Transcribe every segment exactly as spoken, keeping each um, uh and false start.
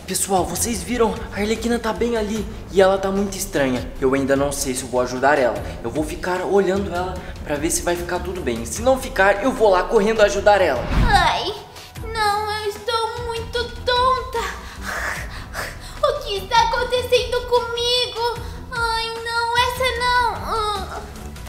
Pessoal, vocês viram? A Arlequina tá bem ali e ela tá muito estranha. Eu ainda não sei se eu vou ajudar ela. Eu vou ficar olhando ela pra ver se vai ficar tudo bem. Se não ficar, eu vou lá correndo ajudar ela. Ai, não, eu estou muito tonta. O que está acontecendo comigo? Ai, não, essa não.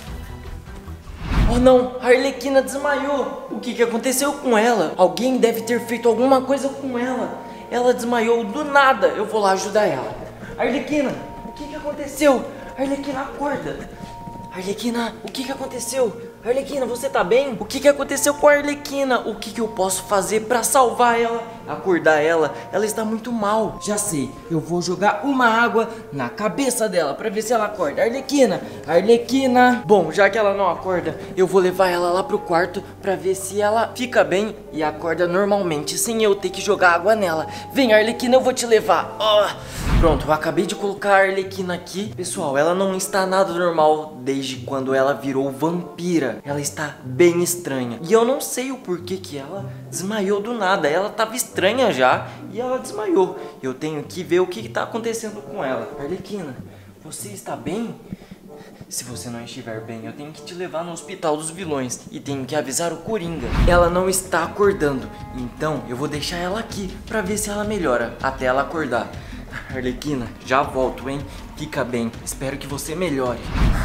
Oh não, a Arlequina desmaiou. O que que aconteceu com ela? Alguém deve ter feito alguma coisa com ela. Ela desmaiou do nada. Eu vou lá ajudar ela. Arlequina, o que que aconteceu? Arlequina, acorda. Arlequina, o que que aconteceu? Arlequina, você tá bem? O que que aconteceu com a Arlequina? O que que eu posso fazer pra salvar ela? Acordar ela? Ela está muito mal. Já sei, eu vou jogar uma água na cabeça dela pra ver se ela acorda. Arlequina, Arlequina. Bom, já que ela não acorda, eu vou levar ela lá pro quarto pra ver se ela fica bem e acorda normalmente, sem eu ter que jogar água nela. Vem, Arlequina, eu vou te levar. Oh. Pronto, eu acabei de colocar a Arlequina aqui. Pessoal, ela não está nada normal desde quando ela virou vampira. Ela está bem estranha. E eu não sei o porquê que ela desmaiou do nada. Ela estava estranha já e ela desmaiou. Eu tenho que ver o que está acontecendo com ela. Arlequina, você está bem? Se você não estiver bem, eu tenho que te levar no hospital dos vilões e tenho que avisar o Coringa. Ela não está acordando, então eu vou deixar ela aqui para ver se ela melhora até ela acordar. Arlequina, já volto, hein? Fica bem, espero que você melhore.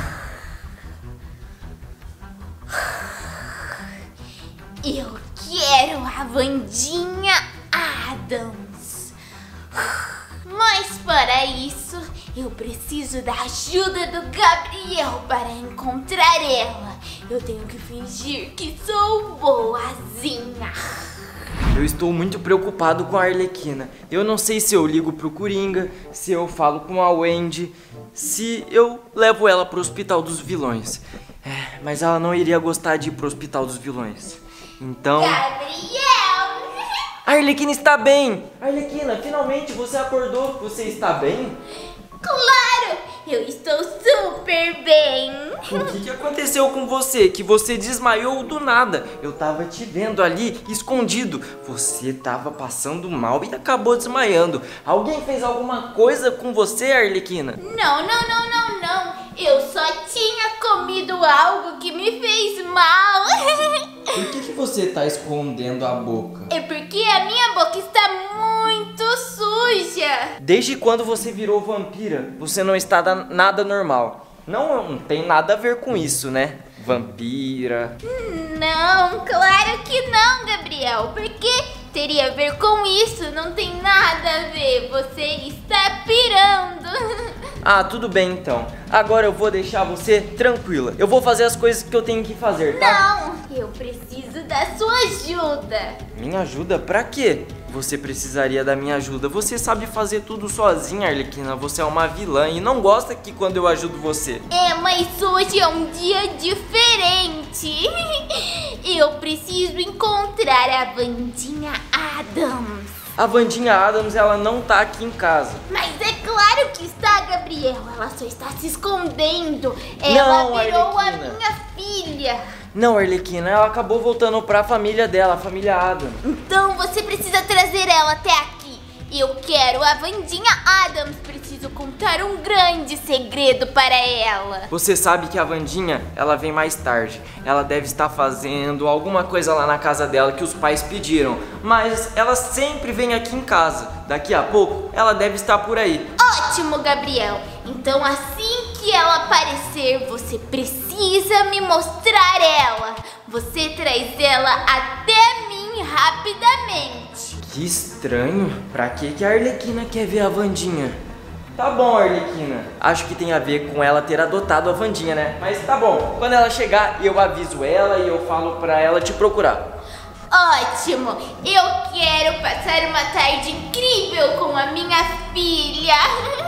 Eu quero a Wandinha Addams. Mas para isso, eu preciso da ajuda do Gabriel para encontrar ela. Eu tenho que fingir que sou boazinha. Eu estou muito preocupado com a Arlequina. Eu não sei se eu ligo pro Coringa, se eu falo com a Wendy, se eu levo ela pro hospital dos vilões. É, mas ela não iria gostar de ir pro hospital dos vilões. Então... Gabriel! A Arlequina está bem! Arlequina, finalmente você acordou. Você está bem? Claro! Eu estou super bem! O que que aconteceu com você? Que você desmaiou do nada. Eu tava te vendo ali, escondido. Você tava passando mal e acabou desmaiando. Alguém fez alguma coisa com você, Arlequina? Não, não, não, não, não. Eu só tinha comido algo que me fez mal. Por que que você tá escondendo a boca? É porque a minha boca está muito suja. Desde quando você virou vampira, você não está da- nada normal. Não, não tem nada a ver com isso, né? Vampira. Não, claro que não, Gabriel. Porque teria a ver com isso? Não tem nada a ver. Você está pirando. Ah, tudo bem então. Agora eu vou deixar você tranquila. Eu vou fazer as coisas que eu tenho que fazer, tá? Não, eu preciso da sua ajuda. Minha ajuda? Pra quê? Você precisaria da minha ajuda. Você sabe fazer tudo sozinha, Arlequina. Você é uma vilã e não gosta que quando eu ajudo você. É, mas hoje é um dia diferente. Eu preciso encontrar a Wandinha Addams. A Wandinha Addams, ela não tá aqui em casa. Mas é claro que está, Gabriel. Ela só está se escondendo. Ela Não, virou a Arlequina. minha filha. Não, Arlequina, ela acabou voltando pra família dela, a família Addams. Então você precisa trazer ela até aqui. Eu quero a Wandinha Addams. Preciso contar um grande segredo para ela. Você sabe que a Wandinha, ela vem mais tarde. Ela deve estar fazendo alguma coisa lá na casa dela que os pais pediram. Mas ela sempre vem aqui em casa. Daqui a pouco, ela deve estar por aí. Ótimo, Gabriel. Então assim que ela aparecer, você precisa me mostrar ela. Você traz ela até mim rapidamente. Que estranho. Pra que que a Arlequina quer ver a Wandinha? Tá bom, Arlequina. Acho que tem a ver com ela ter adotado a Wandinha, né? Mas tá bom. Quando ela chegar, eu aviso ela e eu falo pra ela te procurar. Ótimo. Eu quero passar uma tarde incrível com a minha filha.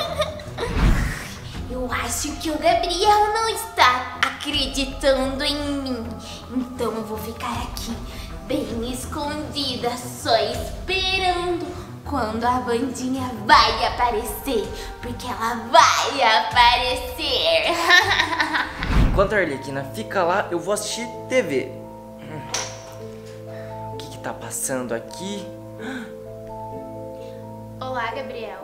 Eu acho que o Gabriel não está acreditando em mim. Então eu vou ficar aqui bem escondida, só esperando quando a Wandinha vai aparecer, porque ela vai aparecer. Enquanto a Arlequina fica lá, eu vou assistir T V. O que que tá passando aqui? Olá, Gabriel.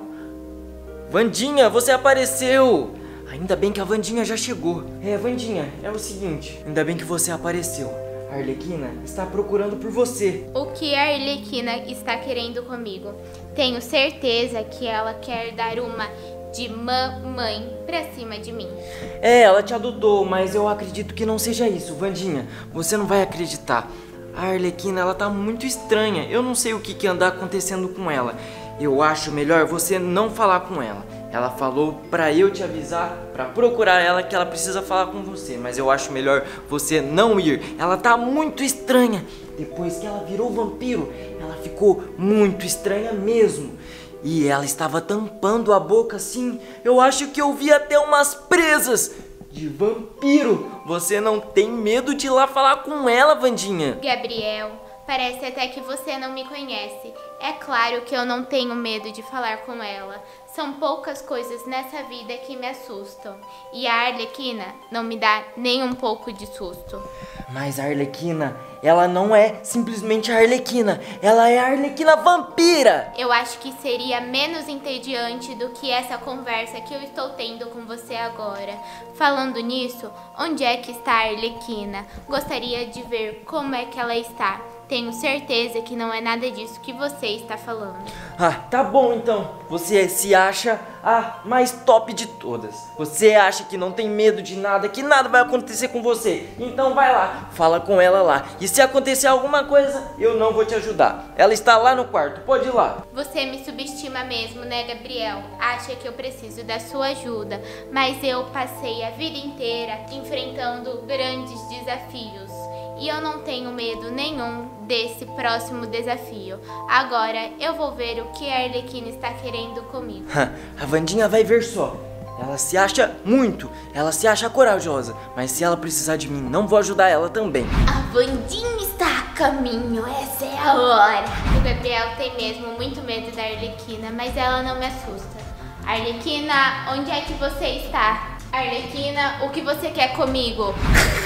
Wandinha, você apareceu! Ainda bem que a Wandinha já chegou. É, Wandinha, é o seguinte, ainda bem que você apareceu. A Arlequina está procurando por você. O que a Arlequina está querendo comigo? Tenho certeza que ela quer dar uma de mamãe pra cima de mim. É, ela te adotou, mas eu acredito que não seja isso, Wandinha. Você não vai acreditar. A Arlequina, ela tá muito estranha. Eu não sei o que que anda acontecendo com ela. Eu acho melhor você não falar com ela. Ela falou pra eu te avisar, pra procurar ela, que ela precisa falar com você. Mas eu acho melhor você não ir. Ela tá muito estranha. Depois que ela virou vampiro, ela ficou muito estranha mesmo. E ela estava tampando a boca assim. Eu acho que eu vi até umas presas de vampiro. Você não tem medo de ir lá falar com ela, Wandinha? Gabriel, parece até que você não me conhece. É claro que eu não tenho medo de falar com ela. São poucas coisas nessa vida que me assustam. E a Arlequina não me dá nem um pouco de susto. Mas a Arlequina, ela não é simplesmente a Arlequina. Ela é a Arlequina vampira. Eu acho que seria menos entediante do que essa conversa que eu estou tendo com você agora. Falando nisso, onde é que está a Arlequina? Gostaria de ver como é que ela está. Tenho certeza que não é nada disso que você está falando. Ah, tá bom então. Você se acha a mais top de todas. Você acha que não tem medo de nada, que nada vai acontecer com você. Então vai lá, fala com ela lá. E se acontecer alguma coisa, eu não vou te ajudar. Ela está lá no quarto, pode ir lá. Você me subestima mesmo, né, Gabriel? Acha que eu preciso da sua ajuda. Mas eu passei a vida inteira enfrentando grandes desafios. E eu não tenho medo nenhum desse próximo desafio. Agora eu vou ver o que a Arlequina está querendo comigo. A Wandinha vai ver só. Ela se acha muito, ela se acha corajosa. Mas se ela precisar de mim, não vou ajudar ela também. A Wandinha está a caminho, essa é a hora. O Gabriel tem mesmo muito medo da Arlequina, mas ela não me assusta. Arlequina, onde é que você está? Arlequina, o que você quer comigo?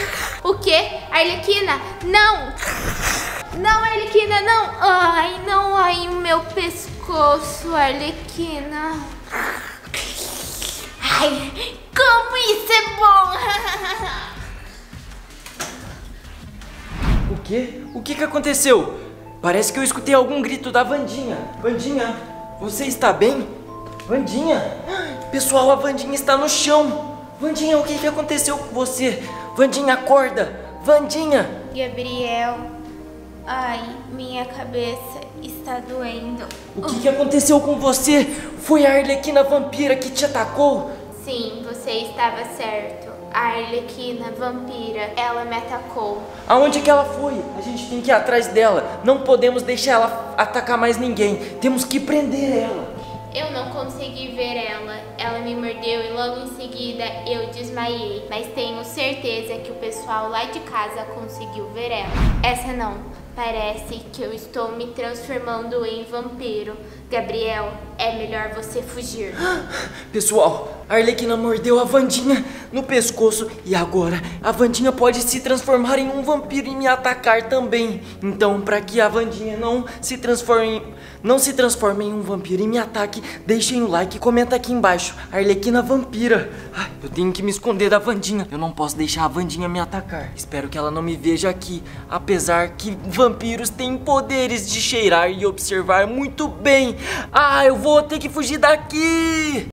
O quê? Arlequina, não! Não, Arlequina, não! Ai, não, ai, o meu pescoço, Arlequina. Ai, como isso é bom! O quê? O que que aconteceu? Parece que eu escutei algum grito da Wandinha. Wandinha, você está bem? Wandinha? Pessoal, a Wandinha está no chão. Wandinha, o que que aconteceu com você? Wandinha, acorda! Wandinha! Gabriel, ai, minha cabeça está doendo. O que que aconteceu com você? Foi a Arlequina vampira que te atacou? Sim, você estava certo. A Arlequina vampira, ela me atacou. Aonde que ela foi? A gente tem que ir atrás dela. Não podemos deixar ela atacar mais ninguém. Temos que prender ela. Eu não consegui ver ela. Ela me mordeu e logo em seguida eu desmaiei. Mas tenho certeza que o pessoal lá de casa conseguiu ver ela. Essa não. Parece que eu estou me transformando em vampiro. Gabriel, é melhor você fugir. Pessoal, a Arlequina mordeu a Wandinha no pescoço e agora a Wandinha pode se transformar em um vampiro e me atacar também. Então, para que a Wandinha não se transforme, não se transforme em um vampiro e me ataque, deixem o like e comenta aqui embaixo. Arlequina vampira. Ai, eu tenho que me esconder da Wandinha. Eu não posso deixar a Wandinha me atacar. Espero que ela não me veja aqui, apesar que vampiros têm poderes de cheirar e observar muito bem. Ah, eu vou ter que fugir daqui!